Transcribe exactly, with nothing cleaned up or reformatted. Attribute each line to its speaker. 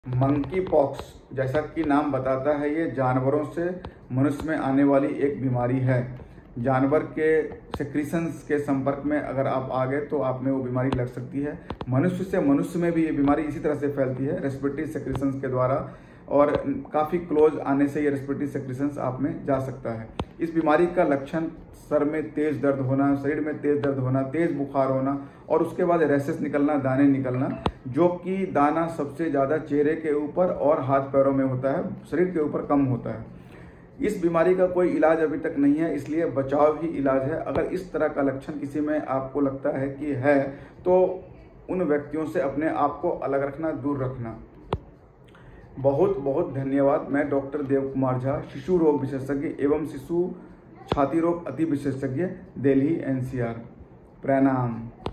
Speaker 1: Monkey pox, जैसा कि नाम बताता है, ये जानवरों से मनुष्य में आने वाली एक बीमारी है। जानवर के सेक्रीशंस के संपर्क में अगर आप आ गए तो आप में वो बीमारी लग सकती है। मनुष्य से मनुष्य में भी ये बीमारी इसी तरह से फैलती है, रेस्पिरेटरी सेक्रीशंस के द्वारा, और काफ़ी क्लोज आने से ये रेस्पिरेटरी सेक्रीशंस आप में जा सकता है। इस बीमारी का लक्षण सर में तेज दर्द होना, शरीर में तेज दर्द होना, तेज बुखार होना और उसके बाद रैसेस निकलना, दाने निकलना, जो कि दाना सबसे ज़्यादा चेहरे के ऊपर और हाथ पैरों में होता है, शरीर के ऊपर कम होता है। इस बीमारी का कोई इलाज अभी तक नहीं है, इसलिए बचाव ही इलाज है। अगर इस तरह का लक्षण किसी में आपको लगता है कि है तो उन व्यक्तियों से अपने आप को अलग रखना, दूर रखना। बहुत बहुत धन्यवाद। मैं डॉक्टर देव कुमार झा, शिशु रोग विशेषज्ञ एवं शिशु छाती रोग अति विशेषज्ञ, दिल्ली एन सी आर। प्रणाम।